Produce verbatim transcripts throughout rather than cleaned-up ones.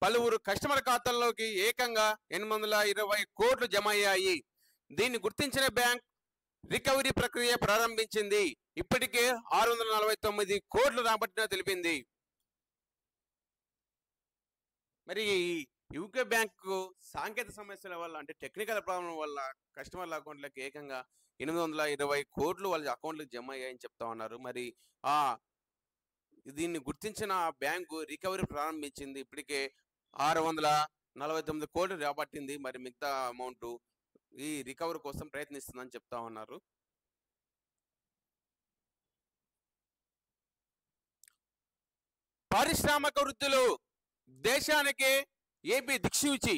పలువురు కస్టమర్ ఖాతాల్లోకి ఏకంగా ఎనిమిది వందల ఇరవై కోట్లు జమ అయ్యాయి. దీన్ని గుర్తించిన బ్యాంక్ రికవరీ ప్రక్రియ ప్రారంభించింది. ఇప్పటికే ఆరు వందల నలభై తొమ్మిది కోట్లు రాబట్టిన తెలిపింది. మరి యూకే బ్యాంకు సాంకేతిక సమస్యల వల్ల అంటే టెక్నికల్ ప్రాబ్లం వల్ల కస్టమర్ల అకౌంట్లకు ఏకంగా ఎనిమిది వందల ఇరవై కోట్లు వాళ్ళ అకౌంట్లకు జమ అయ్యాయని చెప్తా ఉన్నారు. మరి ఆ దీన్ని గుర్తించిన బ్యాంకు రికవరీ ప్రారంభించింది. ఇప్పటికే ఆరు వందల నలభై తొమ్మిది కోట్లు రాబట్టింది. మరి మిగతా అమౌంట్ ఈ రికవరీ కోసం ప్రయత్నిస్తుందని చెప్తా ఉన్నారు. పారిశ్రామిక వృత్తులు దేశానికి ఏపీ దిక్సూచి.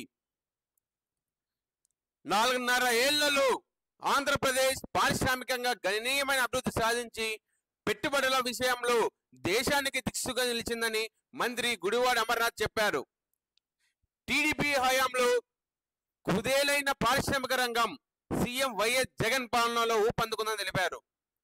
నాలుగున్నర ఏళ్లలో ఆంధ్రప్రదేశ్ పారిశ్రామికంగా గణనీయమైన అభివృద్ధి సాధించి పెట్టుబడుల విషయంలో దేశానికి దిక్సుగా నిలిచిందని మంత్రి గుడివాడ అమర్నాథ్ చెప్పారు. టీడీపీ హయాంలో కుదేలైన పారిశ్రామిక రంగం సీఎం వైఎస్ జగన్ పాలనలో ఊపందుకుందని తెలిపారు.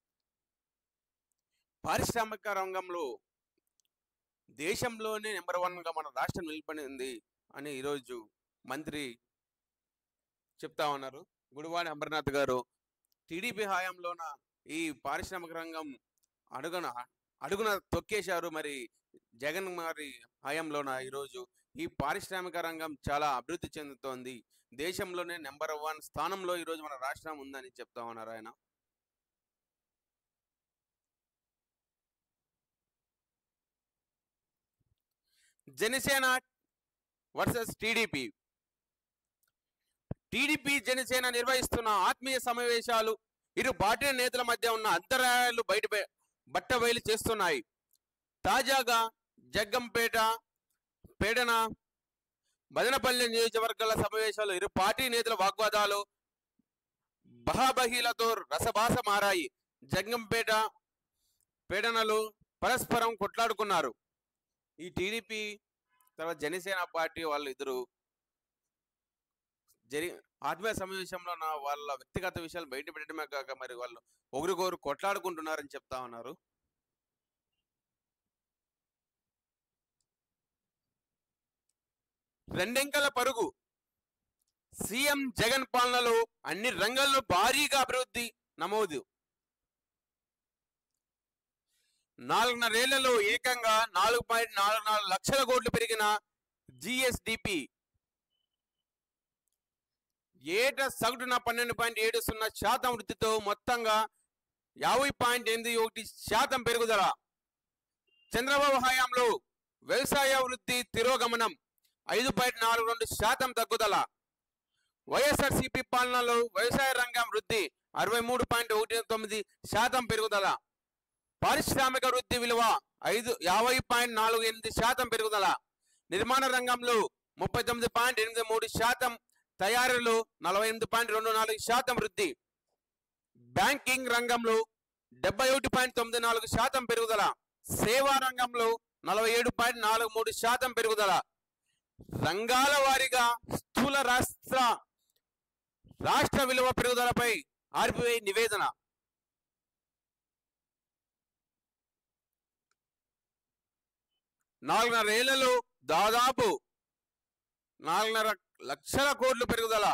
పారిశ్రామిక రంగంలో దేశంలోనే నెంబర్ వన్ గా మన రాష్ట్రం నిలబడింది అని ఈరోజు మంత్రి చెప్తా ఉన్నారు. గుడివాడ అమర్నాథ్ గారు టీడీపీ హయాంలోన ఈ పారిశ్రామిక రంగం అడుగున అడుగున తొక్కేశారు. మరి జగన్ గారి హయాంలోన ఈరోజు ఈ పారిశ్రామిక రంగం చాలా అభివృద్ధి చెందుతోంది. దేశంలోనే నెంబర్ వన్ స్థానంలో ఈరోజు మన రాష్ట్రం ఉందని చెప్తా ఉన్నారు ఆయన. Janasena versus TDP. TDP Janasena నిర్వహిస్తున్న ఆత్మీయ సమావేశాలు ఇరు పార్టీ నేతల మధ్య ఉన్న అంతరాయాలు బయట బట్టబయలు చేస్తున్నాయి. తాజాగా జగ్గంపేట, పేడన, మదనపల్లి నియోజకవర్గాల సమావేశాలు ఇరు పార్టీ నేతల వాగ్వాదాలు బహాబహీలతో రసభాస మారాయి. జగ్గంపేట, పేడనలు పరస్పరం కొట్లాడుకున్నారు. ఈ టీడీపీ తర్వాత జనసేన పార్టీ వాళ్ళు ఇద్దరు జరి ఆత్మీయ సమావేశంలో నా వాళ్ళ వ్యక్తిగత విషయాలు బయట పెట్టడమే కాక మరి వాళ్ళు ఒకరికొకరు కొట్లాడుకుంటున్నారని చెప్తా ఉన్నారు. రెండెంకల పరుగు. సీఎం జగన్ పాలనలో అన్ని రంగాల్లో భారీగా అభివృద్ధి నమోదు. నాలుగున్నరేళ్లలో ఏకంగా నాలుగు పాయింట్ నాలుగు నాలుగు లక్షల కోట్లు పెరిగిన జిఎస్డిపి ఏటా సగటున పన్నెండు పాయింట్ ఏడు సున్నా శాతం వృద్ధితో మొత్తంగా యాభై పాయింట్ ఎనిమిది ఒకటి శాతం పెరుగుదల. చంద్రబాబు హయాంలో వ్యవసాయ వృద్ధి తిరోగమనం ఐదు పాయింట్ నాలుగు రెండు శాతం తగ్గుదల. వైఎస్ఆర్సీపీ పాలనలో వ్యవసాయ రంగం వృద్ధి అరవై మూడు పాయింట్ ఒకటి తొమ్మిది శాతం పెరుగుదల. పారిశ్రామిక వృద్ధి విలువ ఐదు యాభై పాయింట్ నాలుగు ఎనిమిది శాతం పెరుగుదల. నిర్మాణ రంగంలో ముప్పై తొమ్మిది పాయింట్ ఎనిమిది మూడు శాతం, తయారీలో నలభై ఎనిమిది పాయింట్ రెండు నాలుగు శాతం వృద్ధి. బ్యాంకింగ్ రంగంలో డెబ్బై ఒకటి పాయింట్ తొమ్మిది నాలుగు శాతం పెరుగుదల. సేవా రంగంలో నలభై ఏడు పాయింట్ నాలుగు మూడు శాతం పెరుగుదల. రంగాల వారీగా స్థూల రాష్ట్ర రాష్ట్ర విలువ పెరుగుదలపై ఆర్బీఐ నివేదన. నాలుగున్నర ఏళ్లలో దాదాపు నాలుగున్నర లక్షల కోట్ల పెరుగుదల.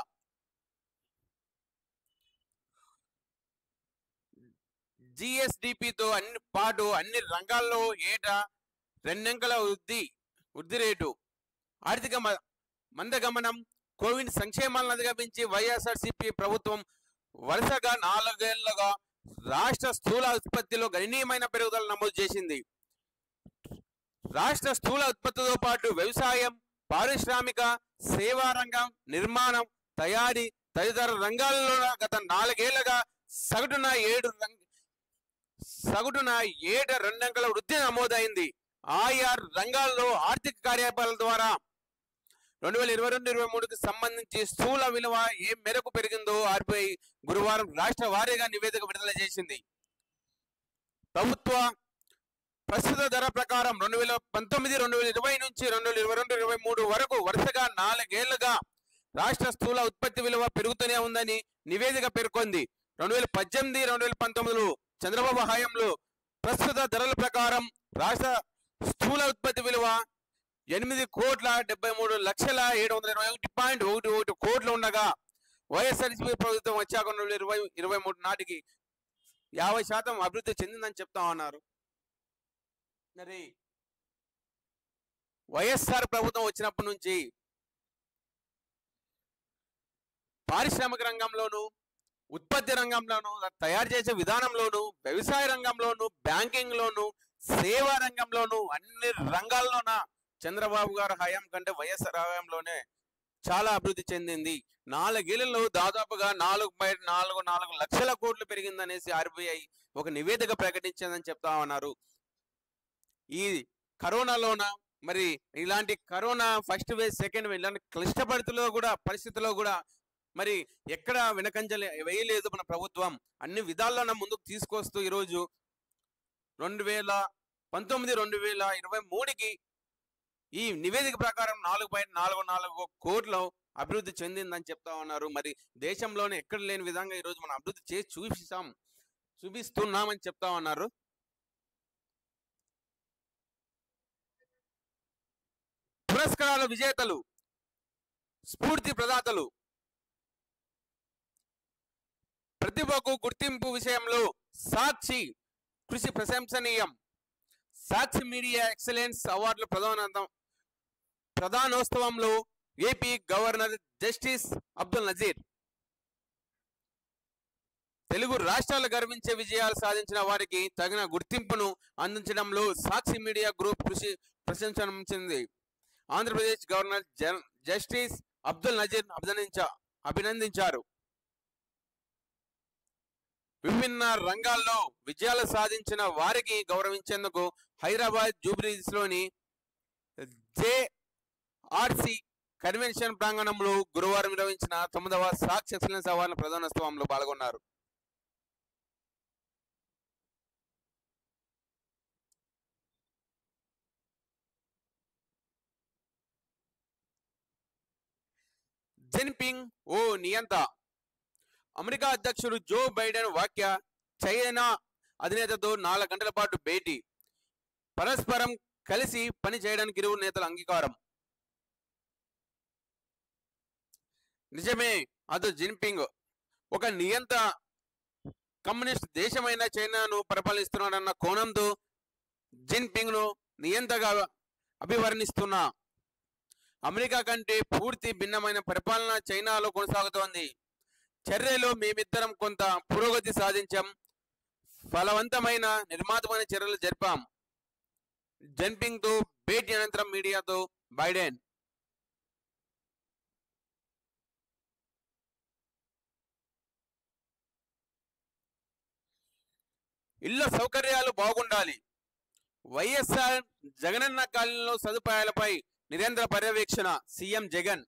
జిఎస్డిపితో అన్ని పాటు అన్ని రంగాల్లో ఏటా రెండంకెల వృద్ధి వృద్ధి రేటు. ఆర్థిక మందగమనం, కోవిడ్ సంక్షేమాలను అధిగమించి వైఎస్ఆర్సీపీ ప్రభుత్వం వరుసగా నాలుగేళ్లుగా రాష్ట్ర స్థూల ఉత్పత్తిలో గణనీయమైన పెరుగుదల నమోదు చేసింది. రాష్ట్ర స్థూల ఉత్పత్తితో పాటు వ్యవసాయం, పారిశ్రామిక, సేవా రంగం, నిర్మాణం, తయారీ తదితర రంగాల్లో గత నాలుగేళ్లుగా సగటున ఏడు సగటున ఏట రెండంకెల వృద్ధి నమోదైంది. ఆయా రంగాల్లో ఆర్థిక కార్యకలాపాల ద్వారా రెండు వేల ఇరవై రెండు ఇరవై మూడుకి సంబంధించి స్థూల విలువ ఏ మేరకు పెరిగిందో ఆర్బీఐ గురువారం రాష్ట్ర వారీగా నివేదిక విడుదల చేసింది. ప్రభుత్వ ప్రస్తుత ధర ప్రకారం రెండు వేల పంతొమ్మిది రెండు వేల ఇరవై నుంచి రెండు వేల ఇరవై రెండు ఇరవై మూడు వరకు వరుసగా నాలుగేళ్లుగా రాష్ట్ర స్థూల ఉత్పత్తి విలువ పెరుగుతూనే ఉందని నివేదిక పేర్కొంది. రెండు వేల పద్దెనిమిది రెండు వేల పంతొమ్మిదిలో చంద్రబాబు హయాంలో ప్రస్తుత ధరల ప్రకారం రాష్ట్ర స్థూల ఉత్పత్తి విలువ ఎనిమిది కోట్ల డెబ్బై మూడు లక్షల ఏడు వందల ఇరవై ఒకటి పాయింట్ ఒకటి ఒకటి కోట్లు ఉండగా వైఎస్ఆర్సీపీ ప్రభుత్వం వచ్చాక ఇరవై ఇరవై మూడు నాటికి యాభై శాతం అభివృద్ధి చెందిందని చెప్తా ఉన్నారు. మరి వైఎస్ఆర్ ప్రభుత్వం వచ్చినప్పటి నుంచి పారిశ్రామిక రంగంలోను, ఉత్పత్తి రంగంలోను, తయారు చేసే విధానంలోను, వ్యవసాయ రంగంలోను, బ్యాంకింగ్ లోను, సేవా రంగంలోను, అన్ని రంగాల్లోన చంద్రబాబు గారి హయాం కంటే వైఎస్ఆర్ హయాంలోనే చాలా అభివృద్ధి చెందింది. నాలుగేళ్లలో దాదాపుగా నాలుగు పాయింట్ నాలుగు నాలుగు లక్షల కోట్లు పెరిగిందనేసి ఆర్బీఐ ఒక నివేదిక ప్రకటించిందని చెప్తా ఉన్నారు. ఈ కరోనాలోన మరి ఇలాంటి corona first wave, second wave ఇలాంటి క్లిష్ట పరిస్థితుల్లో కూడా పరిస్థితుల్లో కూడా మరి ఎక్కడ వెనకంజ వేయలేదు మన ప్రభుత్వం. అన్ని విధాల్లోన ముందుకు తీసుకొస్తూ ఈరోజు రెండు వేల పంతొమ్మిది రెండు వేల ఇరవై మూడుకి ఈ నివేదిక ప్రకారం నాలుగు పాయింట్ నాలుగు నాలుగు కోట్లు అభివృద్ధి చెందిందని చెప్తా ఉన్నారు. మరి దేశంలోనే ఎక్కడ లేని విధంగా ఈరోజు మనం అభివృద్ధి చేసి చూపిస్తాం చూపిస్తున్నామని చెప్తా ఉన్నారు. పురస్కారాల విజేతలు, స్ఫూర్తి ప్రదాతలు, ప్రతిభకు గుర్తింపు విషయంలో సాక్షి కృషి ప్రశంసనీయం. సాక్షి మీడియా ఎక్సలెన్స్ అవార్డుల ప్రధాన ప్రధానోత్సవంలో AP governor justice Abdul Nazeer Telugu రాష్ట్రాలు గర్వించే విజయాలు సాధించిన వారికి తగిన గుర్తింపును అందించడంలో సాక్షి మీడియా గ్రూప్ కృషి ప్రశంసించింది. ఆంధ్రప్రదేశ్ గవర్నర్ జస్టిస్ అబ్దుల్ నజీర్ అభినందించ అభినందించారు. విభిన్న రంగాల్లో విజయాలు సాధించిన వారికి గౌరవించేందుకు హైదరాబాద్ జూబ్లీహిల్స్ లోని జేఆర్సీ కన్వెన్షన్ ప్రాంగణంలో గురువారం నిర్వహించిన తొమ్మిదవ సాక్షి ఎక్సలెన్స్ అవార్డుల ప్రధానోత్సవంలో పాల్గొన్నారు. జిన్పింగ్ ఓ నియంత. అమెరికా అధ్యక్షుడు జో బైడెన్ వాక్య చైనా అధినేతతో నాలుగు గంటల పాటు భేటీ. పరస్పరం కలిసి పని చేయడానికి ఇరువురు నేతల అంగీకారం. నిజమే, అదు జిన్పింగ్ ఒక నియంత కమ్యూనిస్ట్ దేశమైన చైనాను పరిపాలిస్తున్నాడన్న కోణంతో జిన్పింగ్ ను నియంతగా అభివర్ణిస్తున్నా. అమెరికా కంటే పూర్తి భిన్నమైన పరిపాలన చైనాలో కొనసాగుతోంది. చర్యలో మేమిద్దరం కొంత పురోగతి సాధించాం, ఫలవంతమైన నిర్మాతమైన చర్యలు జరిపాం. జిన్పింగ్ తో భేటీ అనంతరం మీడియాతో బైడెన్ ఇళ్ల సౌకర్యాలు బాగుండాలి. వైఎస్ఆర్ జగనన్న కాలనీలో సదుపాయాలపై నిరంతర పర్యవేక్షణ. సీఎం జగన్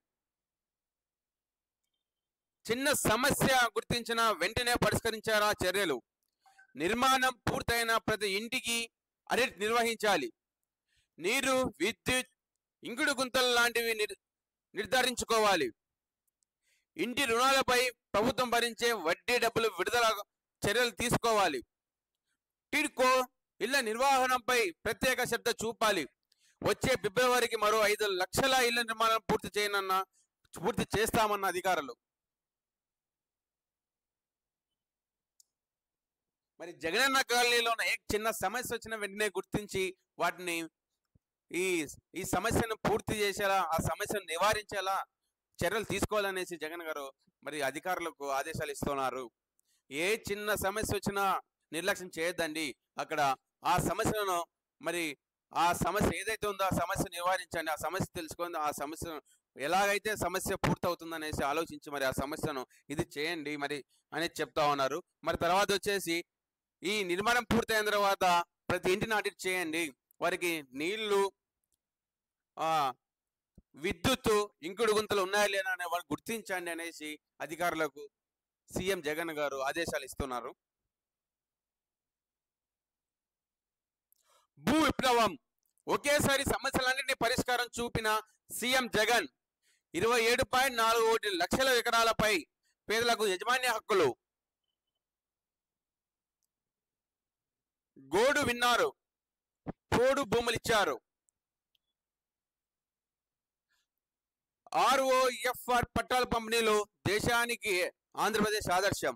చిన్న సమస్య గుర్తించిన వెంటనే పరిష్కరించారా చర్యలు. నిర్మాణం పూర్తయిన ప్రతి ఇంటికి ఆడిట్ నిర్వహించాలి. నీరు, విద్యుత్, ఇంకుడు గుంతలు లాంటివి నిర్ధారించుకోవాలి. ఇంటి రుణాలపై ప్రభుత్వం భరించే వడ్డీ డబ్బులు విడుదల చర్యలు తీసుకోవాలి. టిడ్కో ఇళ్ల నిర్వహణపై ప్రత్యేక శ్రద్ధ చూపాలి. వచ్చే ఫిబ్రవరికి మరో ఐదు లక్షల ఇళ్ల నిర్మాణం పూర్తి చేయనన్న పూర్తి చేస్తామన్న అధికారులు. మరి జగనన్న కాలనీలో ఏ చిన్న సమస్య వచ్చిన వెంటనే గుర్తించి వాటిని ఈ ఈ సమస్యను పూర్తి చేసేలా, ఆ సమస్యను నివారించేలా చర్యలు తీసుకోవాలనేసి జగన్ గారు మరి అధికారులకు ఆదేశాలు ఇస్తున్నారు. ఏ చిన్న సమస్య వచ్చినా నిర్లక్ష్యం చేయొద్దండి. అక్కడ ఆ సమస్యలను మరి ఆ సమస్య ఏదైతే ఉందో ఆ సమస్య నివారించండి. ఆ సమస్య తెలుసుకొని ఆ సమస్యను ఎలాగైతే సమస్య పూర్తవుతుంది అనేసి ఆలోచించి మరి ఆ సమస్యను ఇది చేయండి మరి అనేది చెప్తా ఉన్నారు. మరి తర్వాత వచ్చేసి ఈ నిర్మాణం పూర్తయిన తర్వాత ప్రతి ఇంటిని ఆడిట్ చేయండి. వారికి నీళ్లు, ఆ విద్యుత్, ఇంకుడు గుంతలు ఉన్నాయా లేదా అనే వారు గుర్తించండి అనేసి అధికారులకు సీఎం జగన్ గారు ఆదేశాలు ఇస్తున్నారు. భూ విప్లవం. ఒకేసారి సమస్యలన్నింటినీ పరిష్కారం చూపిన సీఎం జగన్. ఇరవై ఏడు పాయింట్ నాలుగు ఒకటి లక్షల ఎకరాలపై పేదలకు యజమాన్య హక్కులు. గోడు విన్నారు, పోడు భూములు ఇచ్చారు. ఆర్ఓఎఫ్ఆర్ పట్టాల పంపిణీలో దేశానికి ఆంధ్రప్రదేశ్ ఆదర్శం.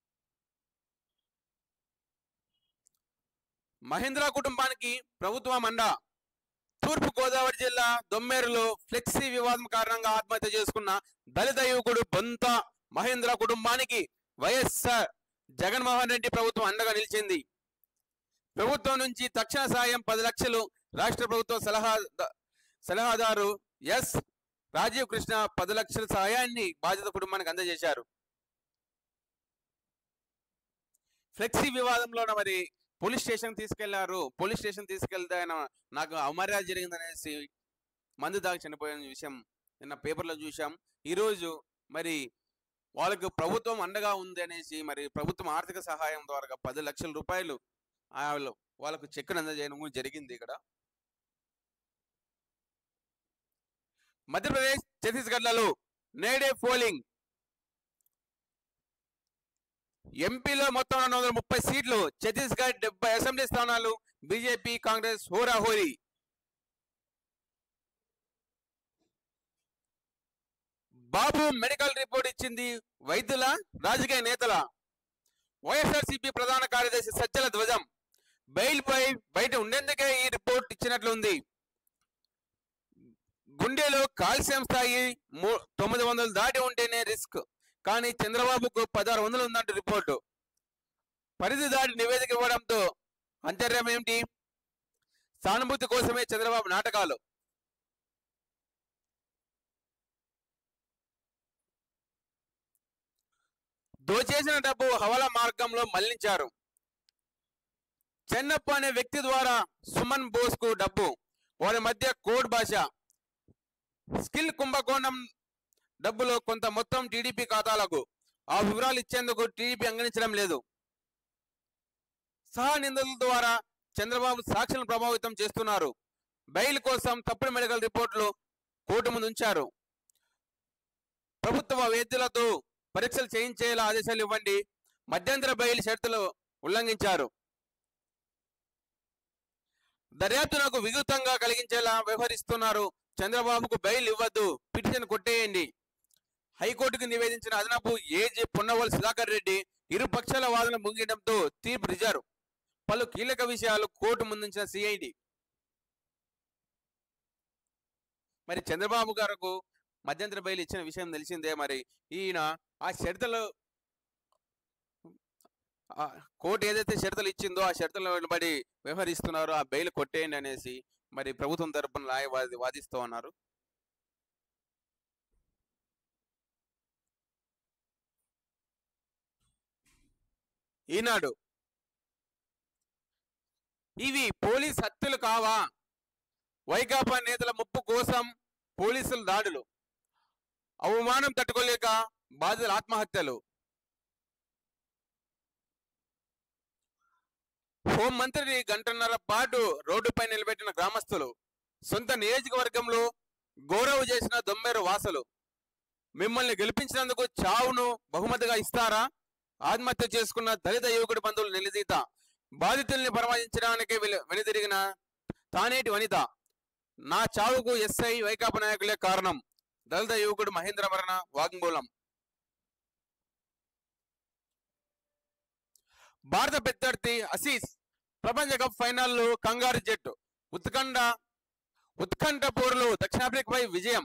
మహేంద్ర కుటుంబానికి ప్రభుత్వం అండ. తూర్పు గోదావరి జిల్లా దొమ్మేరులో ఫ్లెక్సీ వివాదం కారణంగా ఆత్మహత్య చేసుకున్న దళిత యువకుడు బొంత మహేంద్ర కుటుంబానికి వైఎస్ఆర్ జగన్మోహన్ రెడ్డి ప్రభుత్వం అండగా నిలిచింది. ప్రభుత్వం నుంచి తక్షణ సాయం పది లక్షలు. రాష్ట్ర ప్రభుత్వ సలహా సలహాదారు ఎస్ రాజీవ్ కృష్ణ పది లక్షల సహాయాన్ని బాధిత కుటుంబానికి అందజేశారు. ఫ్లెక్సీ వివాదంలో మరి పోలీస్ స్టేషన్ తీసుకెళ్లారు. పోలీస్ స్టేషన్ తీసుకెళ్తే ఆయన నాకు అవమర్యాద జరిగిందనేసి మందు దాకా చనిపోయిన విషయం నిన్న పేపర్లో చూసాం. ఈరోజు మరి వాళ్ళకు ప్రభుత్వం అండగా ఉంది అనేసి మరి ప్రభుత్వం ఆర్థిక సహాయం ద్వారా పది లక్షల రూపాయలు వాళ్ళకు చెక్కును అందజేయడం జరిగింది. ఇక్కడ మధ్యప్రదేశ్ ఛత్తీస్గఢ్లలో నేడే పోలింగ్. ఎంపీలో మొత్తం రెండు వందల ముప్పై సీట్లు. ఛత్తీస్గఢ్ డెబ్బై అసెంబ్లీ స్థానాలు. బీజేపీ కాంగ్రెస్ హోరాహోరీ. బాబు మెడికల్ రిపోర్ట్ ఇచ్చింది వైద్యుల రాజకీయ నేతల. వైఎస్ఆర్సీపీ ప్రధాన కార్యదర్శి సజ్జల ధ్వజం. బెయిల్ పై బయట ఉండేందుకే ఈ రిపోర్ట్ ఇచ్చినట్లుంది. గుండెలో కాల్షియం స్థాయి తొమ్మిది వందలు దాటి ఉంటేనే రిస్క్. కానీ చంద్రబాబుకు పదహారు వందలు ఉందంటూ రిపోర్టు. పరిధి దాటి నివేదిక ఇవ్వడంతో అంతర్యం ఏమిటి? సానుభూతి కోసమే చంద్రబాబు నాటకాలు. దోచేసిన డబ్బు హవాలా మార్గంలో మళ్లించారు. చెన్నప్ప అనే వ్యక్తి ద్వారా సుమన్ బోస్ కు డబ్బు. వారి మధ్య కోడ్ భాష. స్కిల్ కుంభకోణం డబ్బులో కొంత మొత్తం టీడీపీ ఖాతాలకు. ఆ వివరాలు ఇచ్చేందుకు టీడీపీ అంగీకరించడం లేదు. సహా నిందితుల ద్వారా చంద్రబాబు సాక్షులను ప్రభావితం చేస్తున్నారు. బెయిల్ కోసం తప్పుడు మెడికల్ రిపోర్టులు కోర్టు ముందు ఉంచారు. ప్రభుత్వ వైద్యులతో పరీక్షలు చేయించేలా ఆదేశాలు ఇవ్వండి. మధ్యంతర బెయిల్ షరతులు ఉల్లంఘించారు. దర్యాప్తునకు విఘాతంగా కలిగించేలా వ్యవహరిస్తున్నారు. చంద్రబాబుకు బెయిల్ ఇవ్వద్దు, పిటిషన్ కొట్టేయండి. హైకోర్టుకు నివేదించిన అదనపు ఏజీ పొన్నవల్ సుధాకర్ రెడ్డి ఇరు పక్షాల వాదన ముగియడంతో తీర్పు రిజర్వ్. పలు కీలక విషయాలు కోర్టు ముందుంచిన సిఐడి. మరి చంద్రబాబు గారికి మధ్యంతర బెయిల్ ఇచ్చిన విషయం తెలిసిందే. మరి ఈయన ఆ షరతులు కోర్టు ఏదైతే షరతులు ఇచ్చిందో ఆ షరతులు బడి వ్యవహరిస్తున్నారో ఆ బెయిల్ కొట్టేయండి అనేసి మరి ప్రభుత్వం తరపున న్యాయవాది వాదిస్తూ ఉన్నారు. ఈనాడు ఇవి పోలీస్ హత్యలు కావా? వైకాపా నేతల ముప్పు కోసం పోలీసుల దాడులు. అవమానం తట్టుకోలేక బాధితుల ఆత్మహత్యలు. హోంమంత్రిని గంటన్నర పాటు రోడ్డుపై నిలబెట్టిన గ్రామస్తులు. సొంత నియోజకవర్గంలో గౌరవ చేసిన దొమ్మేరు వాసులు. మిమ్మల్ని గెలిపించినందుకు చావును బహుమతిగా ఇస్తారా? ఆత్మహత్య చేసుకున్న దళిత యువకుడి బంధువులు నిలదీత. బాధితుల్ని పరామర్శించడానికి వెనుదిరిగిన తానేటి వనిత. నా చావుకు ఎస్ఐ వైకాపా నాయకులే కారణం. దళిత యువకుడు మహేంద్ర మరణ వాగ్మూలం. భారత ప్రత్యర్థి ఆసీస్ ప్రపంచ కప్ ఫైనల్లో కంగారు జట్టు. ఉత్కంఠ ఉత్కంఠ పోరులో దక్షిణాఫ్రికాపై విజయం.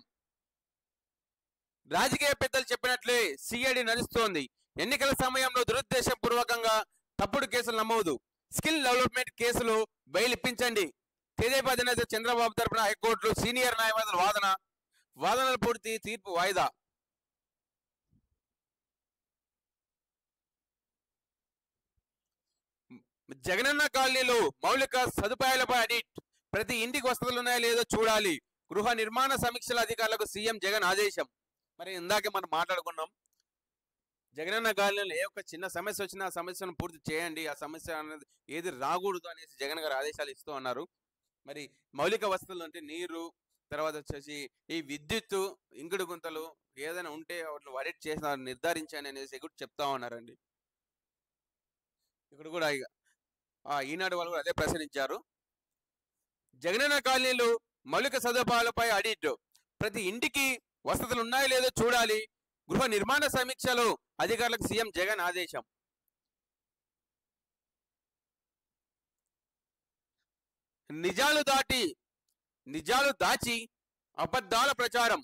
రాజకీయ పెద్దలు చెప్పినట్లే సిఐడి నడుస్తోంది. ఎన్నికల సమయంలో దురుద్దేశపూర్వకంగా తప్పుడు కేసులు నమోదు. స్కిల్ డెవలప్మెంట్ కేసులో బెయిల్ ఇప్పించండి. తెదేపా అధినేత చంద్రబాబు తరపున హైకోర్టులో సీనియర్ న్యాయవాదుల వాదన. వాదనలు పూర్తి, తీర్పు వాయిదా. జగనన్న కాలనీలో మౌలిక సదుపాయాలపై ఆడిట్. ప్రతి ఇంటికి వసతులు ఉన్నాయో లేదో చూడాలి. గృహ నిర్మాణ సమీక్షల అధికారులకు సీఎం జగన్ ఆదేశం. మరి ఇందాకే మనం మాట్లాడుకున్నాం, జగనన్న కాలనీలో ఏ ఒక్క చిన్న సమస్య వచ్చినా ఆ సమస్యను పూర్తి చేయండి, ఆ సమస్య అనేది ఏది రాకూడదు అనేసి జగన్ గారు ఆదేశాలు ఇస్తూ ఉన్నారు. మరి మౌలిక వసతులు అంటే నీరు, తర్వాత వచ్చేసి ఈ విద్యుత్తు, ఇంకుడు గుంతలు ఏదైనా ఉంటే వాటిని ఆడిట్ చేసిన నిర్ధారించాను అనేసి కూడా చెప్తా ఉన్నారండి. ఇక్కడ కూడా ఈనాడు వాళ్ళు కూడా అదే ప్రశ్నించారు. జగనన్న కాలనీలో మౌలిక సదుపాయాలపై ఆడిట్. ప్రతి ఇంటికి వసతులు ఉన్నాయో లేదో చూడాలి. గృహ నిర్మాణ సమీక్షలో అధికారులకు సీఎం జగన్ ఆదేశం. నిజాలు దాటి నిజాలు దాచి అబద్ధాల ప్రచారం.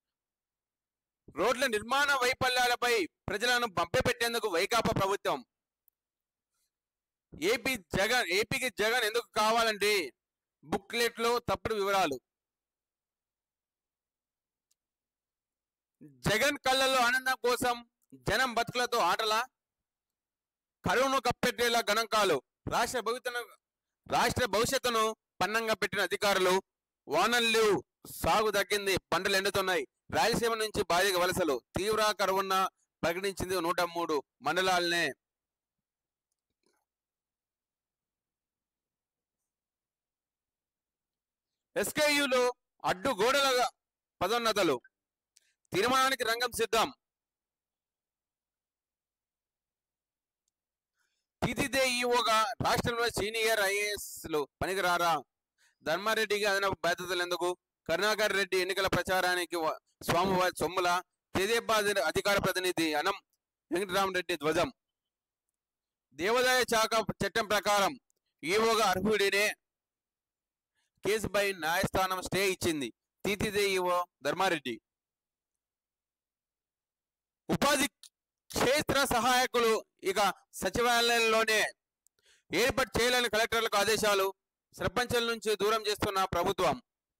రోడ్ల నిర్మాణ వైఫల్యాలపై ప్రజలను మభ్యపెట్టేందుకు వైకాపా ప్రభుత్వం. ఏపీ జగన్ ఏపీకి జగన్ ఎందుకు కావాలంటే బుక్లెట్ లో తప్పుడు వివరాలు. జగన్ కళ్ళల్లో ఆనందం కోసం జనం బతుకులతో ఆటలా. కరువును కప్పెట్టేలా గణాంకాలు. రాష్ట్ర భవిష్యత్తును రాష్ట్ర భవిష్యత్తును పన్నంగా పెట్టిన అధికారులు. వానలు సాగు తగ్గింది, పంటలు ఎండుతున్నాయి. రాయలసీమ నుంచి భారీగా వలసలు. తీవ్ర కరువున్న ప్రకటించింది నూట మూడు మండలాలనే. ఎస్కేయులో అడ్డుగోడల పదోన్నతలు. తీర్మానానికి రంగం సిద్ధం. టీటీదే ఈఓగా రాష్ట్రంలో సీనియర్ ఐఏఎస్లు పనికిరారా? ధర్మారెడ్డికి అదనపు బాధ్యతలు ఎందుకు? కరుణాకర్ రెడ్డి ఎన్నికల ప్రచారానికి స్వామివారి సొమ్ముల. తెదేపా అధికార ప్రతినిధి అనం వెంకటరామరెడ్డి ధ్వజం. దేవాదాయ శాఖ చట్టం ప్రకారం ఈఓగా అర్హుడినే. కేసుపై న్యాయస్థానం స్టే ఇచ్చింది. టీటీదే ఈఓ ధర్మారెడ్డి. ఉపాధి క్షేత్ర సహాయకులు ఇక సచివాలయంలోనే ఏర్పాటు చేయాలని కలెక్టర్లకు ఆదేశాలు. సర్పంచుల నుంచి దూరం చేస్తున్న ప్రభుత్వం.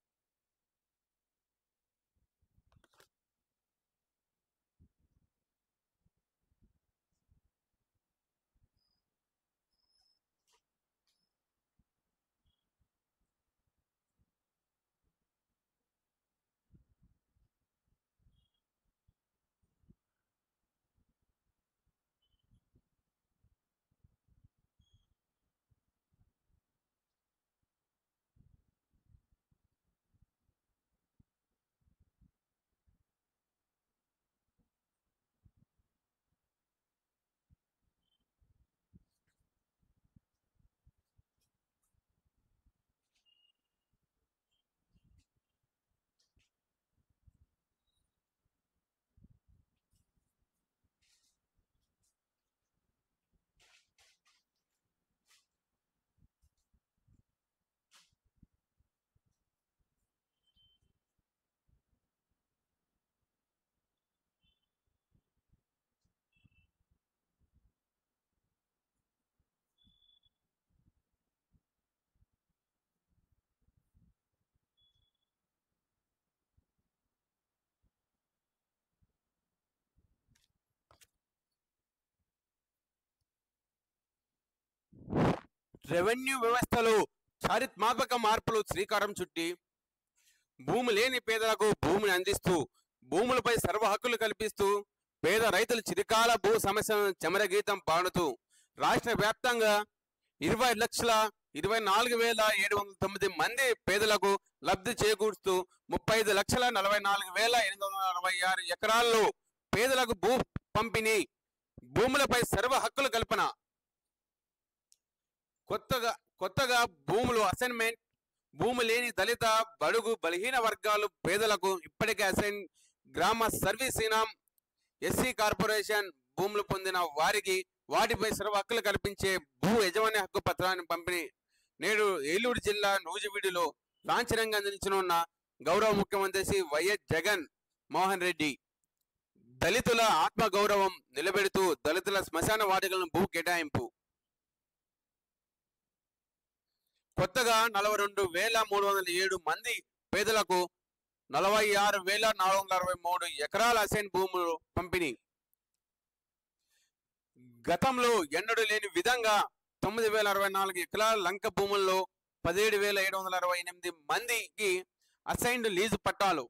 రెవెన్యూ వ్యవస్థలో చారిత్రాత్మక మార్పులు శ్రీకారం చుట్టి భూమి లేని పేదలకు భూమిని అందిస్తూ భూములపై సర్వ హక్కులు కల్పిస్తూ పేద రైతులు చిరకాల భూ సమస్యలను చెమరగీతం పాడుతూ రాష్ట్ర వ్యాప్తంగా ఇరవై లక్షల ఇరవై నాలుగు వేల ఏడు వందల తొమ్మిది మంది పేదలకు లబ్ధి చేకూరుస్తూ ముప్పై ఐదు లక్షల నలభై నాలుగు వేల ఎనిమిది వందల అరవై ఆరు ఎకరాల్లో పేదలకు భూ పంపిణీ. భూములపై సర్వ హక్కుల కల్పన. కొత్తగా కొత్తగా భూములు అసైన్మెంట్. భూమి లేని దళిత బడుగు బలహీన వర్గాలు పేదలకు ఇప్పటికే అసైన్ గ్రామ సర్వీస్ ఇనాం ఎస్సీ కార్పొరేషన్ భూములు పొందిన వారికి వాటిపై సర్వ హక్కులు కల్పించే భూ యజమాని హక్కు పత్రాన్ని పంపిణీ. నేడు ఏలూరు జిల్లా నూజివీడులో లాంఛనంగా అందించనున్న గౌరవ ముఖ్యమంత్రి శ్రీ వైఎస్ జగన్ మోహన్ రెడ్డి దళితుల ఆత్మ గౌరవం నిలబెడుతూ దళితుల శ్మశాన వాటికలను భూ కేటాయింపు. కొత్తగా నలభై రెండు వేల మూడు వందల ఏడు మంది పేదలకు నలభై ఆరు వేల నాలుగు వందల అరవై మూడు ఎకరాల అసైన్ భూములు పంపిణీ. గతంలో ఎన్నడూ లేని విధంగా తొమ్మిది వేల అరవై నాలుగు ఎకరాల లంక భూముల్లో పదిహేడు వేల ఏడు వందల అరవై ఎనిమిది మందికి అసైన్డ్ లీజు పట్టాలు.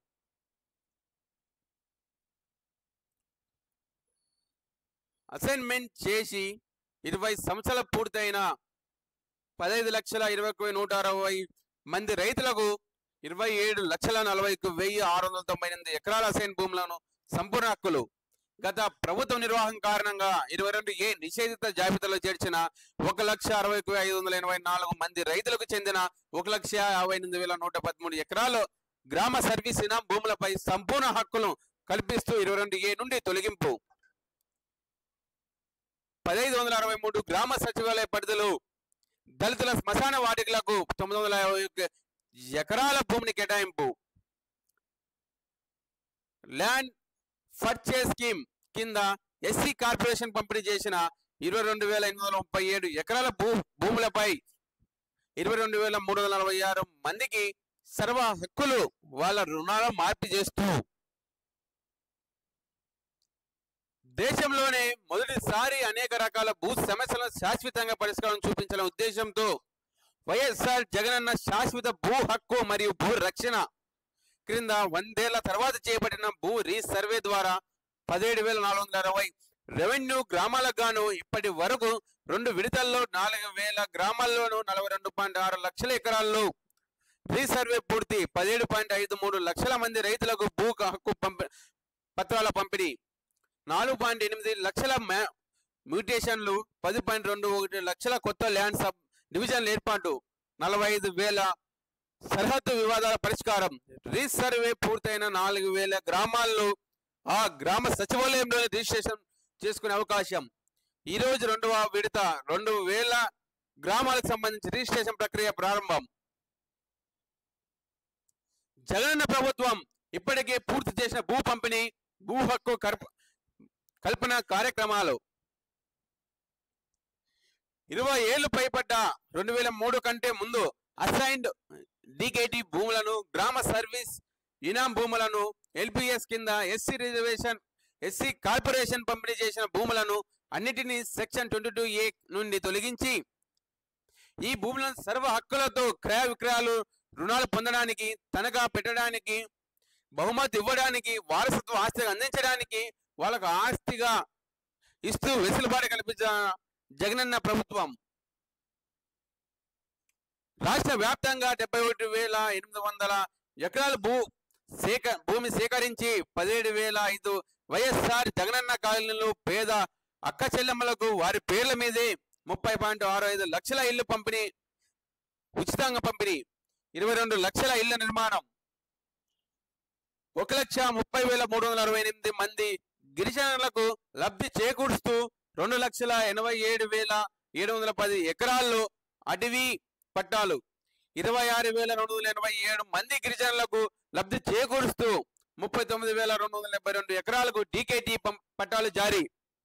అసైన్మెంట్ చేసి ఇరవై సంవత్సరాలు పూర్తయిన పదహైదు లక్షల ఇరవై నూట అరవై మంది రైతులకు ఇరవై ఏడు లక్షల నలభై వెయ్యి ఆరు వందల తొంభై ఎనిమిది ఎకరాల అసైన్ భూములను సంపూర్ణ హక్కులు. గత ప్రభుత్వ నిర్వాహం కారణంగా ఇరవై రెండు ఏ నిషేధిత జాబితాలో చేర్చిన ఒక లక్ష అరవై ఐదు వందల ఎనభై నాలుగు మంది రైతులకు చెందిన ఒక లక్ష యాభై ఎనిమిది వేల నూట పదమూడు ఎకరాలు గ్రామ సర్వీస్ ఇనాం భూములపై సంపూర్ణ హక్కులను కల్పిస్తూ ఇరవై రెండు ఏ నుండి తొలగింపు. పదహైదు వందల అరవై మూడు గ్రామ సచివాలయ పరిధిలో దళితుల శ్మశాన వాటికలకు తొమ్మిది వందల యాభై ఎకరాల భూమిని కేటాయింపు. ల్యాండ్ పర్చేస్ స్కీమ్ కింద ఎస్సీ కార్పొరేషన్ పంపిణీ చేసిన ఇరవై రెండు వేల ఎనిమిది వందల ముప్పై ఏడు ఎకరాల భూ భూములపై ఇరవై రెండు వేల మూడు వందల నలభై ఆరు మందికి సర్వ హక్కులు వాళ్ళ రుణాల మార్పు చేస్తూ దేశంలోనే మొదటిసారి అనేక రకాల భూ సమస్యలను శాశ్వతంగా పరిష్కారం చూపించాలనే ఉద్దేశంతో వైఎస్ఆర్ జగనన్న శాశ్వత భూ హక్కు మరియు భూ రక్షణ క్రింద వందేళ్ల తర్వాత చేపట్టిన భూ రీసర్వే ద్వారా పదిహేడు వేల నాలుగు వందల అరవై రెవెన్యూ గ్రామాలకు గాను ఇప్పటి వరకు రెండు విడతల్లో నాలుగు వేల గ్రామాల్లోనూ నలభై రెండు పాయింట్ ఆరు లక్షల ఎకరాల్లో రీసర్వే పూర్తి. పదిహేడు పాయింట్ ఐదు మూడు లక్షల మంది రైతులకు భూ హక్కు పంపి పత్రాల పంపిణీ. నాలుగు పాయింట్ ఎనిమిది లక్షల మ్యూటేషన్లు, పది పాయింట్ రెండు ఒకటి లక్షల కొత్త ల్యాండ్ సబ్ డివిజన్ల ఏర్పాటు, నలభై ఐదు వేల సరిహద్దు వివాదాల పరిష్కారం. రీసర్వే పూర్తయిన నాలుగు వేల గ్రామాల్లో ఆ గ్రామ సచివాలయంలో రిజిస్ట్రేషన్ చేసుకునే అవకాశం. ఈ రోజు రెండవ విడత రెండు వేల గ్రామాలకు సంబంధించి రిజిస్ట్రేషన్ ప్రక్రియ ప్రారంభం. జగనన్న ప్రభుత్వం ఇప్పటికే పూర్తి చేసిన భూ పంపిణీ, భూ హక్కు కల్పన కార్యక్రమాలు. ఇరవై ఏళ్లు పైబడ్డ రెండు వేల మూడు కంటే ముందు అసైన్డ్ డీకేటీ భూములను, గ్రామ సర్వీస్ ఇనాం భూములను, ఎల్పిఎస్ కింద ఎస్సీ రిజర్వేషన్ ఎస్సీ కార్పొరేషన్ పంపిణీ చేసిన భూములను అన్నిటినీ సెక్షన్ ట్వంటీ టూ ఏ నుండి తొలగించి ఈ భూములను సర్వ హక్కులతో క్రయ విక్రయాలు, రుణాలు పొందడానికి, తనఖా పెట్టడానికి, బహుమతి ఇవ్వడానికి, వారసత్వ ఆస్తిగా అందించడానికి వాళ్ళకు ఆస్తిగా ఇస్తూ వెసులుబాటు కల్పించిన జగనన్న ప్రభుత్వం. రాష్ట్ర వ్యాప్తంగా డెబ్బై ఒకటి వేల ఎనిమిది వందల ఎకరాల భూ సేక భూమి సేకరించి పదిహేడు వేల ఐదు వైఎస్ఆర్ జగనన్న కాలనీలో పేద అక్క చెల్లెమ్మలకు వారి పేర్ల మీదే ముప్పై పాయింట్ ఆరు ఐదు లక్షల ఇళ్లు పంపిణీ, ఉచితంగా పంపిణీ. ఇరవై రెండు లక్షల ఇళ్ల నిర్మాణం. ఒక లక్ష ముప్పై వేల మూడు వందల అరవై ఎనిమిది మంది గిరిజనులకు లబ్ధి చేకూరుస్తూ రెండు లక్షల ఎనభై ఏడు వేల ఏడు వందల పది ఎకరాల్లో అటవీ పట్టాలు. ఇరవై ఆరు వేల రెండు వందల ఎనభై ఏడు మంది గిరిజనులకు లబ్ధి చేకూరుస్తూ ముప్పై తొమ్మిది వేల రెండు వందల డెబ్బై రెండు ఎకరాలకు డీకేటీ పట్టాలు జారీ.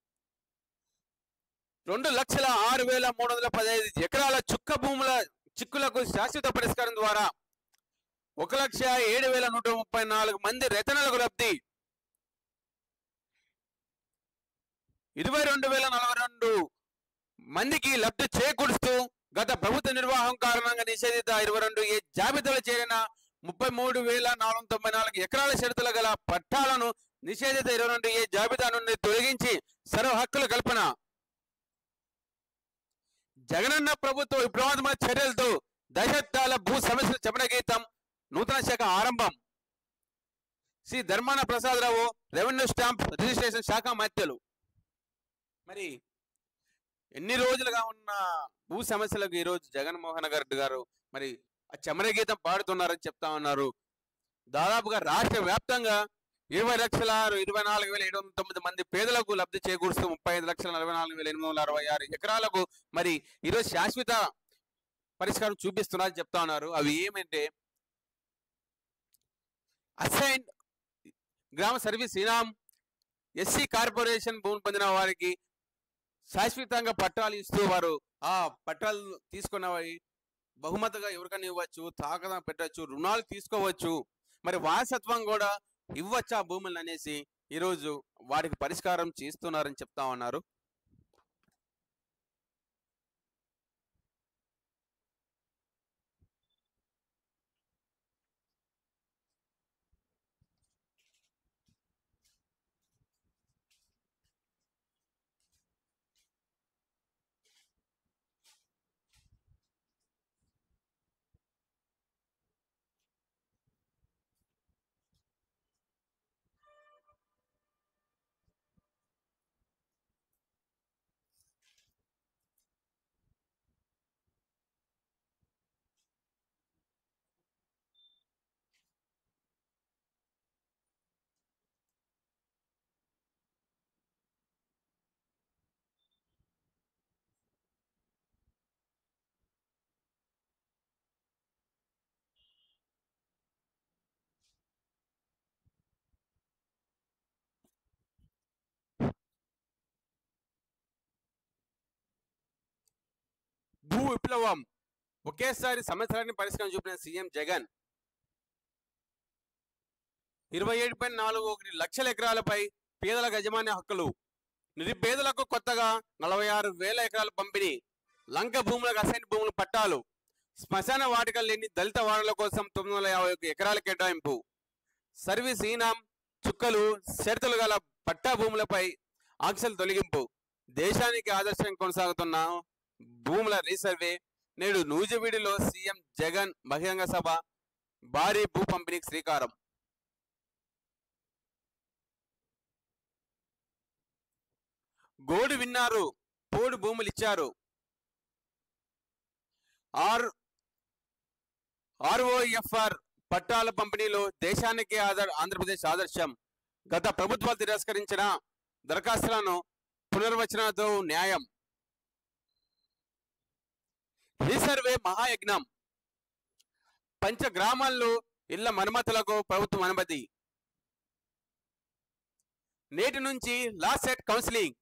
రెండు లక్షల ఆరు వేల మూడు వందల పదహైదు ఎకరాల చుక్క భూముల చిక్కులకు శాశ్వత పరిష్కారం ద్వారా ఒక లక్ష ఏడు వేల నూట ముప్పై నాలుగు మంది రైతన్నలకు లబ్ధి. ఇరవై రెండు వేల నలభై రెండు మందికి లబ్ధి చేకూరుస్తూ గత ప్రభుత్వ నిర్వాహం కారణంగా నిషేధిత ఇరవై రెండు ఏ జాబితాలో చేరిన ముప్పై మూడు వేల నాలుగు వందల తొంభై నాలుగు ఎకరాల షరతుల గల పట్టాలను నిషేధిత ఇరవై రెండు ఏ జాబితా నుండి తొలగించి సర్వ హక్కుల కల్పన. జగనన్న ప్రభుత్వ విప్లవాత్మక చర్యలతో దశాబ్దాల భూ సమస్యల చమనగీతం నూతన శాఖ ఆరంభం. Shri Dharmana Prasada Rao revenue stamp registration శాఖ మధ్యలు. మరి ఎన్ని రోజులుగా ఉన్న భూ సమస్యలకు ఈరోజు జగన్మోహన్ రెడ్డి గారు మరి ఆ చమర గీతం పాడుతున్నారని చెప్తా ఉన్నారు. దాదాపుగా రాష్ట్ర వ్యాప్తంగా ఇరవై లక్షల ఇరవై నాలుగు వేల ఏడు వందల తొమ్మిది మంది పేదలకు లబ్ధి చేకూరుస్తూ ముప్పై ఐదు లక్షల నలభై నాలుగు వేల ఎనిమిది వందల అరవై ఆరు ఎకరాలకు మరి ఈరోజు శాశ్వత పరిష్కారం చూపిస్తున్నారని చెప్తా ఉన్నారు. అవి ఏమంటే అసైన్ గ్రామ సర్వీస్ ఇనాం, ఎస్సీ కార్పొరేషన్ భూమి పొందిన వారికి శాశ్వతంగా పట్టాలు ఇస్తూ వారు ఆ పట్టాలు తీసుకున్న బహుమతిగా ఎవరికైనా ఇవ్వచ్చు, తాకదా పెట్టచ్చు, రుణాలు తీసుకోవచ్చు, మరి వారసత్వం కూడా ఇవ్వచ్చు ఆ భూములు అనేసి ఈరోజు వాటికి పరిష్కారం చేస్తున్నారని చెప్తా ఉన్నారు. విప్లవం, ఒకేసారి సమస్యలన్నీ పరిష్కారం చూపిన సీఎం జగన్. ఇరవై ఏడు పాయింట్ నాలుగు ఒకటి లక్షల ఎకరాలపై పేదల యజమాన్య హక్కులు. నిరుపేదలకు కొత్తగా నలభై ఆరు వేల ఎకరాల పంపిణీ. లంక భూములకు అసైన్ భూములు పట్టాలు. శ్మశాన వాటికలు లేని దళిత వారుల కోసం తొమ్మిది వందల యాభై ఎకరాల కేటాయింపు. సర్వీస్ ఈనాం చుక్కలు షరతులు గల పట్టా భూములపై ఆంక్షలు తొలగింపు. దేశానికి ఆదర్శంగా కొనసాగుతున్న భూముల రీసర్వే. నేడు నూజివీడులో సీఎం జగన్ బహిరంగ సభ. భారీ భూ పంపిణీకి శ్రీకారం. గోడు విన్నారు, పోడు భూములు ఇచ్చారు. ఆర్ ఆర్ఓఎఫ్ఆర్ పట్టాల పంపిణీలో దేశానికి ఆధార్ ఆంధ్రప్రదేశ్ ఆదర్శం. గత ప్రభుత్వాలు తిరస్కరించిన దరఖాస్తులను పునర్వచనతో న్యాయం. రీసర్వే మహాయజ్ఞం. పంచ గ్రామాల్లో ఇళ్ల మరమ్మతులకు ప్రభుత్వం అనుమతి. నేటి నుంచి లాసెట్ కౌన్సిలింగ్.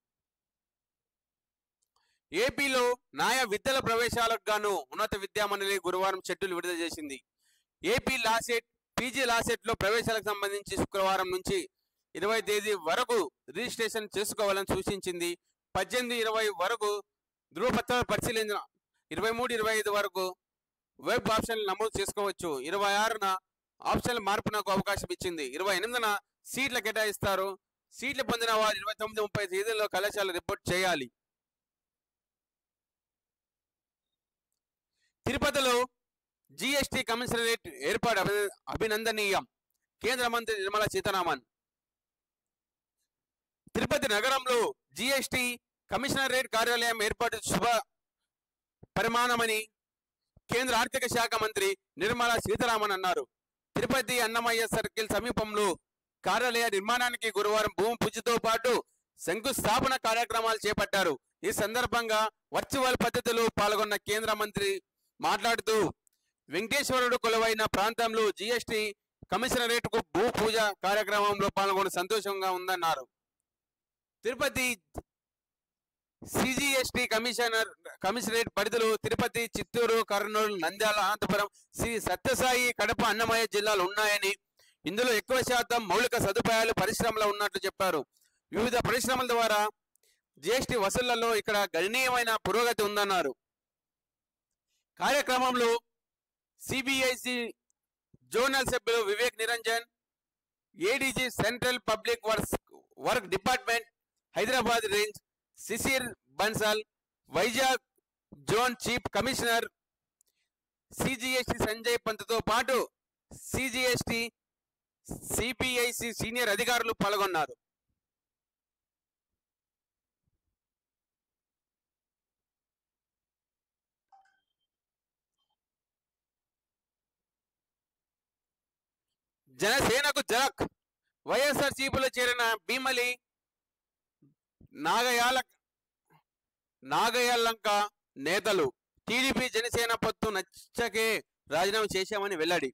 ఏపీలో న్యాయ విద్యల ప్రవేశాలకు గాను ఉన్నత విద్యా మండలి గురువారం షెడ్యూల్ విడుదల చేసింది. ఏపీ లాసెట్, పీజీ లాసెట్ లో ప్రవేశాలకు సంబంధించి శుక్రవారం నుంచి ఇరవై తేదీ వరకు రిజిస్ట్రేషన్ చేసుకోవాలని సూచించింది. పద్దెనిమిది ఇరవై వరకు ధృవపత్రాలు పరిశీలించిన ఇరవై మూడు ఇరవై ఐదు వరకు వెబ్ ఆప్షన్లు నమోదు చేసుకోవచ్చు. ఇరవై ఆరున ఆప్షన్ల మార్పునకు అవకాశం ఇచ్చింది. ఇరవై ఎనిమిదిన సీట్లు కేటాయిస్తారు. సీట్లు పొందిన వారు ఇరవై తొమ్మిది ముప్పై తేదీల్లో కళాశాల రిపోర్ట్ చేయాలి. తిరుపతిలో జిఎస్టి కమిషనరేట్ ఏర్పాటు అభినందనీయం. కేంద్ర మంత్రి నిర్మలా సీతారామన్. తిరుపతి నగరంలో జిఎస్టి కమిషనరేట్ కార్యాలయం ఏర్పాటు శుభ పరిమాణమని కేంద్ర ఆర్థిక శాఖ మంత్రి నిర్మలా సీతారామన్ అన్నారు. తిరుపతి అన్నమయ్య సర్కిల్ సమీపంలో కార్యాలయ నిర్మాణానికి గురువారం భూమి పూజతో పాటు శంకుస్థాపన కార్యక్రమాలు చేపట్టారు. ఈ సందర్భంగా వర్చువల్ పద్ధతిలో పాల్గొన్న కేంద్ర మంత్రి మాట్లాడుతూ వెంకటేశ్వరుడు కొలువైన ప్రాంతంలో జిఎస్టి కమిషనరేట్కు భూ పూజ కార్యక్రమంలో పాల్గొని సంతోషంగా ఉందన్నారు. తిరుపతి సిజిఎస్టి కమిషనర్ కమిషనరేట్ పరిధిలో తిరుపతి, చిత్తూరు, కర్నూలు, నంద్యాల, అనంతపురం, శ్రీ సత్యసాయి, కడప, అన్నమయ్య జిల్లాలు ఉన్నాయని, ఇందులో ఎక్కువ శాతం మౌలిక సదుపాయాలు పరిశ్రమలు ఉన్నట్లు చెప్పారు. వివిధ పరిశ్రమల ద్వారా జిఎస్టి వసూళ్లలో ఇక్కడ గణనీయమైన పురోగతి ఉందన్నారు. కార్యక్రమంలో సిబిఐసి జోనల్ సభ్యులు Vivek Niranjan, ADG central public works work department Hyderabad range Shishir Bansal, Vizag zone chief commissioner CGST Sanjay పంత్తో పాటు సిజిఎస్టి సిపిఐసి సీనియర్ అధికారులు పాల్గొన్నారు. జనసేనకు జలక్. వైఎస్ఆర్ సీపీలో చేరిన భీమలి నాగయాల నాగయాలంక నేతలు టీడీపీ జనసేన పొత్తు నచ్చకే రాజీనామా చేశామని వెల్లడి.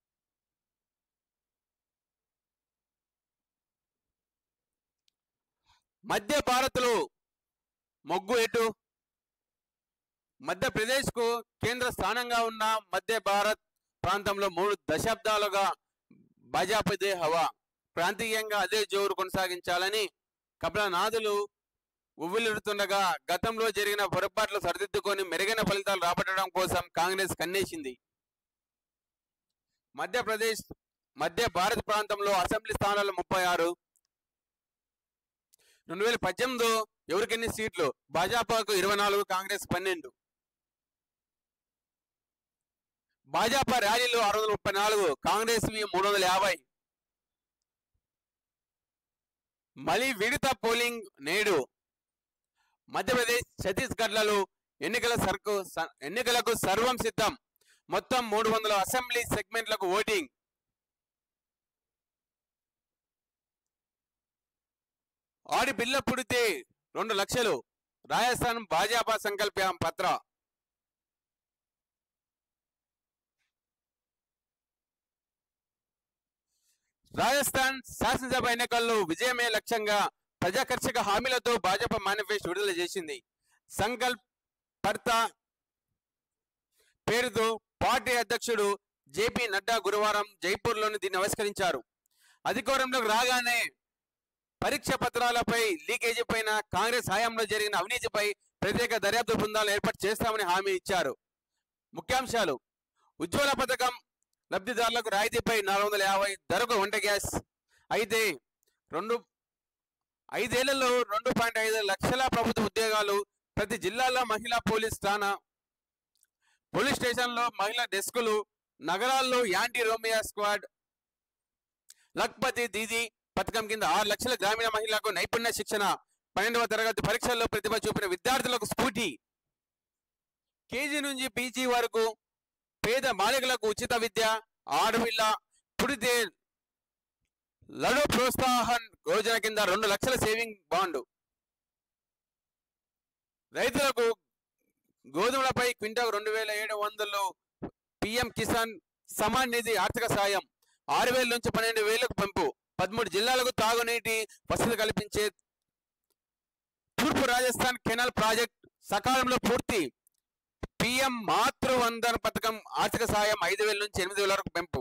మధ్య భారత్లో మొగ్గు ఎటు. మధ్యప్రదేశ్కు కేంద్ర స్థానంగా ఉన్న మధ్య భారత్ ప్రాంతంలో మూడు దశాబ్దాలుగా భాజపాదే హవా. ప్రాంతీయంగా అదే జోరు కొనసాగించాలని కమలనాథులు ఉవ్విల్లుతుండగా గతంలో జరిగిన పొరపాట్లు సరిదిద్దుకొని మెరుగైన ఫలితాలు రాబట్టడం కోసం కాంగ్రెస్ కన్నేసింది. మధ్యప్రదేశ్ మధ్య భారత్ ప్రాంతంలో అసెంబ్లీ స్థానాలు ముప్పై ఆరు. రెండు వేల పద్దెనిమిది ఎవరికెన్ని సీట్లు? భాజపాకు ఇరవై నాలుగు, కాంగ్రెస్ పన్నెండు. భాజపా ర్యాలీలో ఆరు వందల ముప్పై నాలుగు, కాంగ్రెస్ మూడు వందల యాభై. మళ్ళీ విడత పోలింగ్ నేడు. మధ్యప్రదేశ్, ఛత్తీస్గఢ్లలో ఎన్నికల సర్కు ఎన్నికలకు సర్వం సిద్ధం. మొత్తం మూడు వందల అసెంబ్లీ సెగ్మెంట్లకు ఓటింగ్. ఆడి పిల్ల పుడితే రెండు లక్షలు. రాజస్థాన్ భాజపా సంకల్ప పత్ర. రాజస్థాన్ శాసనసభ ఎన్నికల్లో విజయమే లక్ష్యంగా ప్రజాకర్షక హామీలతో భాజపా మేనిఫెస్టో విడుదల చేసింది. సంకల్ప్ పత్ర పేరుతో పార్టీ అధ్యక్షుడు జేపీ నడ్డా గురువారం జైపూర్లోని దీన్ని ఆవిష్కరించారు. అధికారంలోకి రాగానే పరీక్ష పత్రాలపై లీకేజీ పైన కాంగ్రెస్ హయాంలో జరిగిన అవినీతిపై ప్రత్యేక దర్యాప్తు బృందాలను ఏర్పాటు చేస్తామని హామీ ఇచ్చారు. ముఖ్యాంశాలు: ఉజ్వల పథకం లబ్ధిదారులకు రాయితీపై నాలుగు వందల యాభై ధరకు వంట గ్యాస్. అయితే రెండు ఐదేళ్లలో రెండు పాయింట్ ఐదు లక్షల ప్రభుత్వ ఉద్యోగాలు. ప్రతి జిల్లాలో మహిళా పోలీస్ స్థానా పోలీస్ స్టేషన్లో మహిళా డెస్కులు. నగరాల్లో anti Romeo squad. Lakhpati Didi పథకం కింద ఆరు లక్షల గ్రామీణ మహిళలకు నైపుణ్య శిక్షణ. పన్నెండవ తరగతి పరీక్షల్లో ప్రతిభ చూపిన విద్యార్థులకు స్ఫూర్తి. కేజీ నుంచి పీజీ వరకు పేద బాలికలకు ఉచిత విద్య. ఆడపిల్ల పుడితే లడు ప్రోత్సాహన్ యోజన కింద రెండు లక్షల సేవింగ్ బాండ్. రైతులకు గోధుమలపై క్వింటాకు రెండు వేల ఏడు వందలు. పిఎం కిసాన్ సమాన్ నిధి ఆర్థిక సాయం ఆరు వేల నుంచి పన్నెండు వేలకు పెంపు. పదమూడు జిల్లాలకు తాగునీటి వసతి కల్పించే తూర్పు రాజస్థాన్ కెనాల్ ప్రాజెక్ట్ సకాలంలో పూర్తి. పిఎం మాతృ వందన పథకం ఆర్థిక సాయం ఐదు వేల నుంచి ఎనిమిది వేల వరకు పెంపు.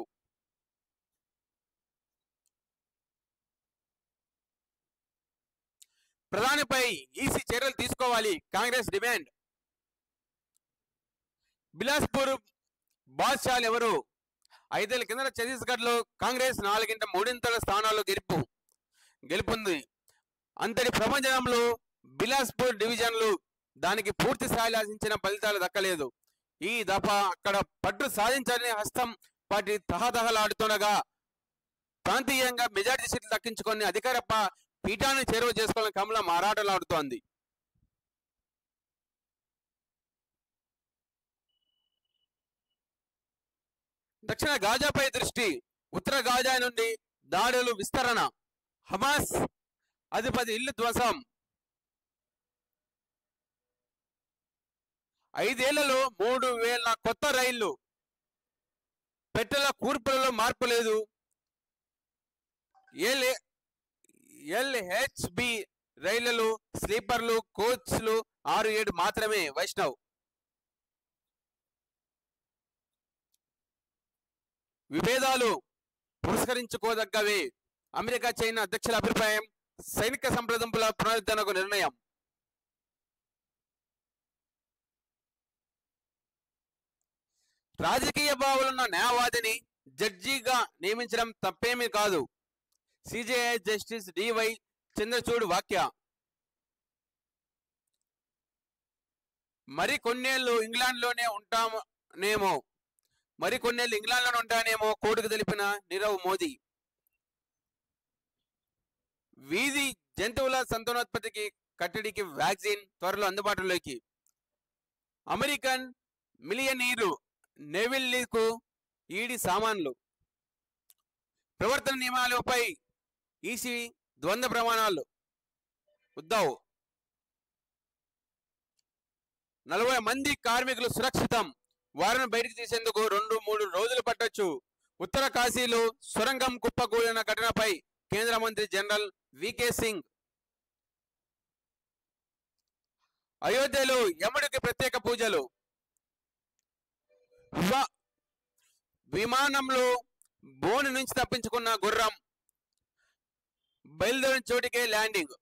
ప్రధానిపై ఈసీ చర్యలు తీసుకోవాలి, కాంగ్రెస్ డిమాండ్. బిలాస్పూర్ బాద్షాలు ఎవరు? ఐదేళ్ల కింద ఛత్తీస్గఢ్ లో కాంగ్రెస్ నాలుగింట మూడింతల స్థానాల్లో గెలుపు గెలుపుంది. అంతటి ప్రపంచంలో బిలాస్పూర్ డివిజన్లు దానికి పూర్తి స్థాయిలో ఆశించిన ఫలితాలు దక్కలేదు. ఈ దఫా అక్కడ పట్టు సాధించాలని హస్తం పార్టీ తహతహలాడుతుండగా ప్రాంతీయంగా మెజార్టీ సీట్లు దక్కించుకొని అధికార పీఠాన్ని చేరువ చేసుకోవాలని కమలం ఆరాటలాడుతోంది. దక్షిణ గాజాపై దృష్టి. ఉత్తర గాజా నుండి దాడులు విస్తరణ. హమాస్ అధిపతి ఇల్లు ధ్వంసం. ఐదేళ్లలో మూడు వేల కొత్త రైళ్లు. పెట్టెల కూర్పులలో మార్పు లేదు. ఎల్ ఎల్హెచ్బి రైళ్లలో స్లీపర్లు కోచ్లు ఆరు ఏడు మాత్రమే. వైష్ణవ్. విభేదాలు పురస్కరించుకోదగ్గవే. అమెరికా చైనా అధ్యక్షుల అభిప్రాయం. సైనిక సంప్రదింపుల పునరుద్ధరణకు నిర్ణయం. రాజకీయ భావాలున్న న్యాయవాదిని జడ్జిగా నియమించడం తప్పేమీ కాదు. సిజేఐ జస్టిస్ డివై చంద్రచూడ్ వ్యాఖ్య. మరి కొన్నేళ్లు ఇంగ్లాండ్లోనే ఉంటామనేమో మరి కొన్నేళ్లు ఇంగ్లాండ్లోనే ఉంటానేమో కోర్టుకు తెలిపిన నీరవ్ మోదీ. వీధి జంతువుల సంతానోత్పత్తికి కట్టడికి వ్యాక్సిన్ త్వరలో అందుబాటులోకి. అమెరికన్ మిలియనీరు నెవిల్లీకు ఈడీ సామాన్లు. ప్రవర్తన నియమాలపై ఈసీ ద్వంద్వ ప్రమాణాలు. ఉద్దవ్. నలభై మంది కార్మికులు సురక్షితం. వారిని బయటికి తీసేందుకు రెండు మూడు రోజులు పట్టొచ్చు. ఉత్తర కాశీలో సొరంగం కుప్పకూలిన ఘటనపై కేంద్ర మంత్రి జనరల్ వికే సింగ్. అయోధ్యలో యముడికి ప్రత్యేక పూజలు. విమానంలో బోని నుంచి తప్పించుకున్న గుర్రం బయలుదేరిన చోటికే ల్యాండింగ్.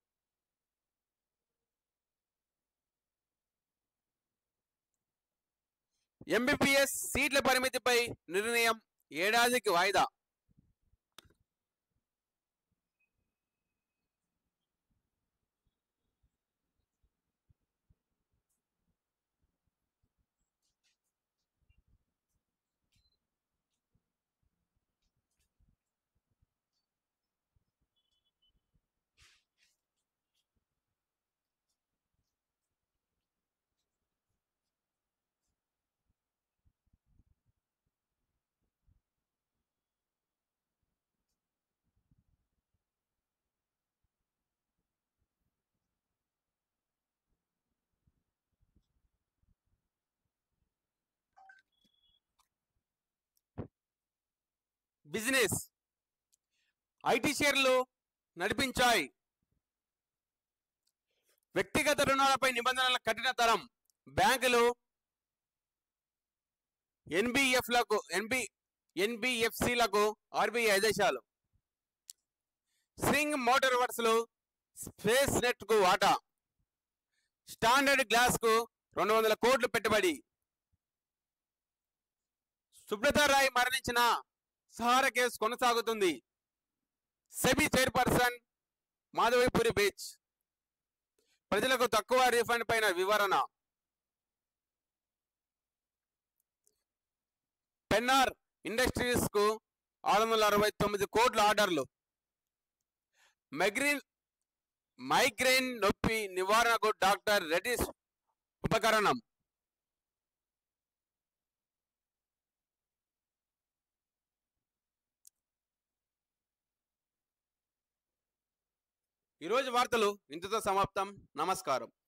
ఎంబీబీఎస్ సీట్ల పరిమితిపై నిర్ణయం ఏడాదికి వాయిదా. బిజినెస్. ఐటీ షేర్లు నడిపించాయి. వ్యక్తిగత రుణాలపై నిబంధనల కఠినతరం. బ్యాంకులు ఎన్బిఎఫ్లకు ఎన్బి ఎన్బిఎఫ్సిలకు ఆర్బీఐ ఆదేశాలు. స్ప్రింగ్ మోటార్ వర్క్స్లో స్పేస్ నెట్ కు వాటా. స్టాండర్డ్ గ్లాస్ కు రెండు వందల కోట్లు పెట్టుబడి. సుబ్రతా రాయ్ మరణించిన సహారా కేసు కొనసాగుతుంది. సెబీ చైర్పర్సన్ మాధవీపురి బీచ్. ప్రజలకు తక్కువ రీఫండ్ పైన వివరణ. పెన్నార్ ఇండస్ట్రీస్ కు ఆరు వందల అరవై తొమ్మిది కోట్ల ఆర్డర్లు. మైగ్రేన్ మైగ్రేన్ నొప్పి నివారణకు డాక్టర్ రెడ్డిస్ ఉపకరణం. ఈరోజు వార్తలు ఇంతతో సమాప్తం. నమస్కారం.